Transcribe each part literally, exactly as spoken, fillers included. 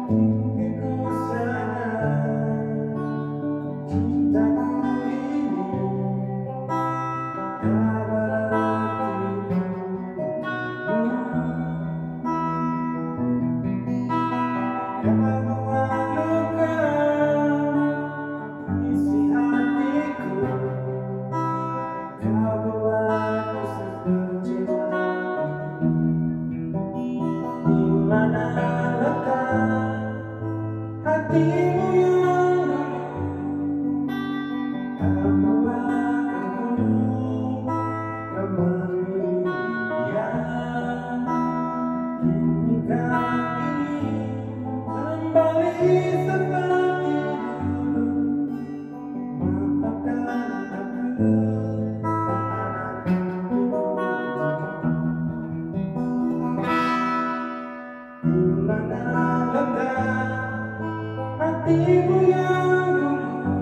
Kini ku sadar cintaku ini tak berarti kau buat luka isi hatiku, kau buatku sekecewa. Di mana letak hatimu yang dulu tak buat dulu kau memilih dia? Kini kau ingin kembali seperti dulu. Maafkan aku tak ada di mana letak hatimu yang dulu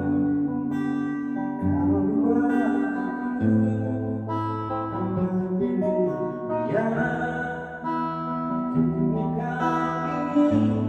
kau buat dulu kau memilih dia? Kini kau ingin